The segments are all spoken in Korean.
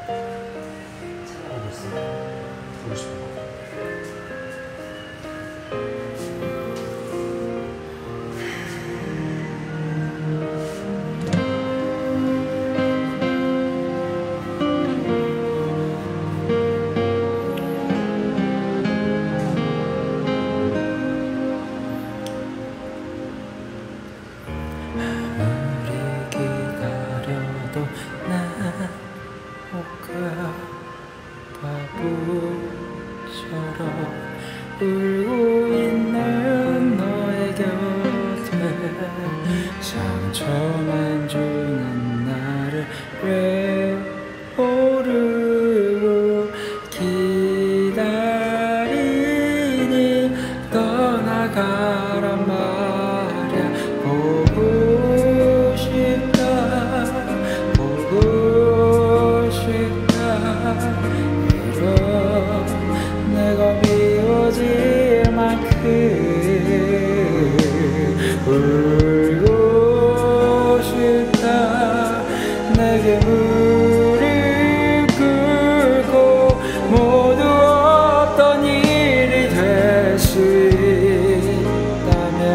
생각하고 있어. 보고 싶어. 바보처럼 울고 있는 너의 곁에 상처만 주는 나를 왜 모르고 기다리니 떠나가란 말야. 보고 싶다 보고 싶다 내가 미워질 만큼 울고 싶다. 내게 무릎 꿇고 모두 없던 일이 될 수 있다면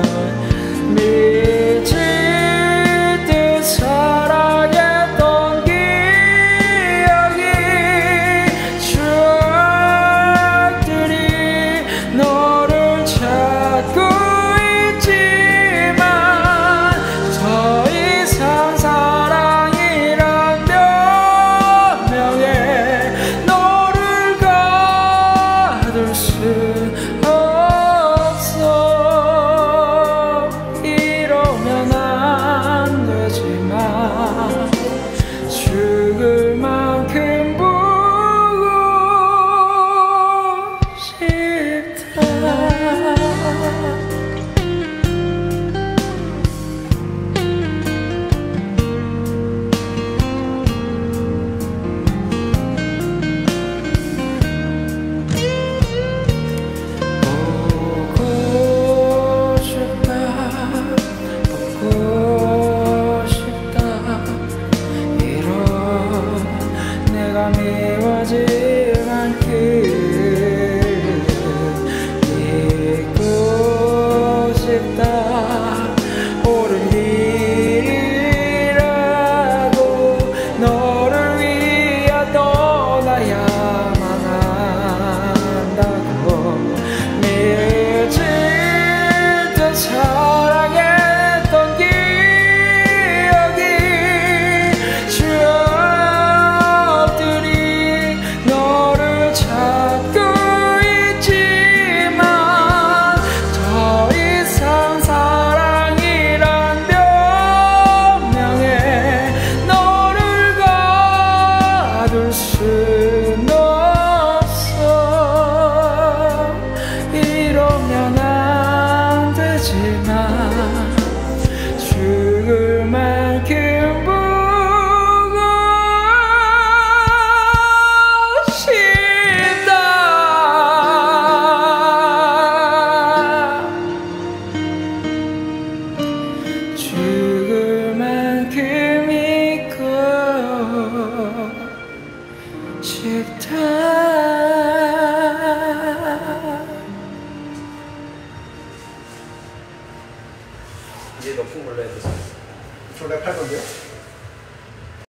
미칠 듯 사랑했던 기억이 너를 찾고 있지만 더 이상 사랑이란 변명에 너를 가둘 순 없어. 이러면 안 되지만 죽을 만큼 보고 싶다. 보고 싶다 보고 싶다. 이런 내가